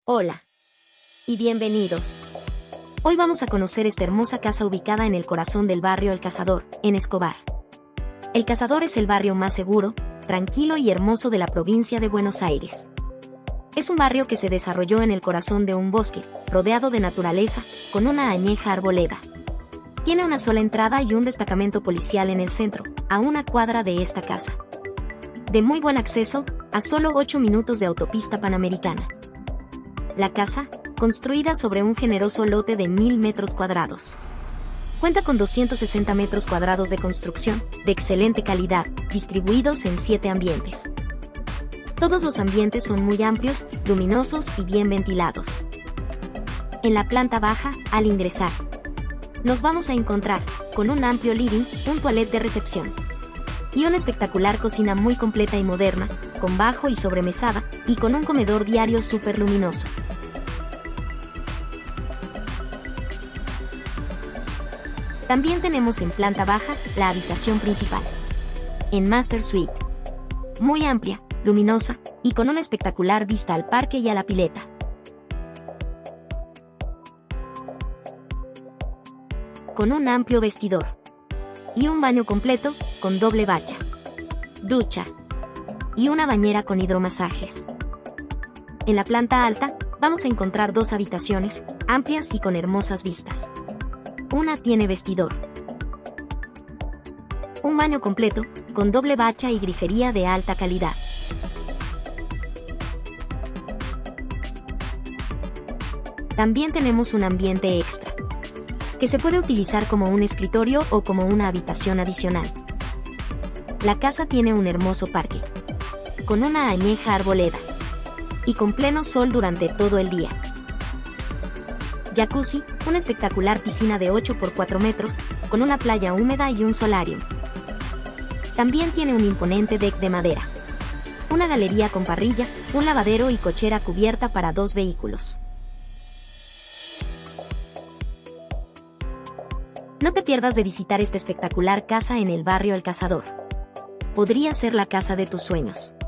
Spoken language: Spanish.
Hola y bienvenidos. Hoy vamos a conocer esta hermosa casa ubicada en el corazón del barrio El Cazador, en Escobar. El Cazador es el barrio más seguro, tranquilo y hermoso de la provincia de Buenos Aires. Es un barrio que se desarrolló en el corazón de un bosque, rodeado de naturaleza, con una añeja arboleda. Tiene una sola entrada y un destacamento policial en el centro, a una cuadra de esta casa. De muy buen acceso, a solo 8 minutos de autopista panamericana. La casa, construida sobre un generoso lote de 1000 metros cuadrados. Cuenta con 260 metros cuadrados de construcción, de excelente calidad, distribuidos en 7 ambientes. Todos los ambientes son muy amplios, luminosos y bien ventilados. En la planta baja, al ingresar, nos vamos a encontrar con un amplio living, un toilet de recepción y una espectacular cocina muy completa y moderna, con bajo y sobremesada, y con un comedor diario súper luminoso. También tenemos en planta baja la habitación principal, en Master Suite. Muy amplia, luminosa, y con una espectacular vista al parque y a la pileta. Con un amplio vestidor. Y un baño completo, con doble bacha, ducha y una bañera con hidromasajes. En la planta alta, vamos a encontrar 2 habitaciones, amplias y con hermosas vistas. Una tiene vestidor. Un baño completo, con doble bacha y grifería de alta calidad. También tenemos un ambiente extra, que se puede utilizar como un escritorio o como una habitación adicional. La casa tiene un hermoso parque, con una añeja arboleda, y con pleno sol durante todo el día. Jacuzzi, una espectacular piscina de 8 por 4 metros, con una playa húmeda y un solarium. También tiene un imponente deck de madera, una galería con parrilla, un lavadero y cochera cubierta para 2 vehículos. No te pierdas de visitar esta espectacular casa en el barrio El Cazador. Podría ser la casa de tus sueños.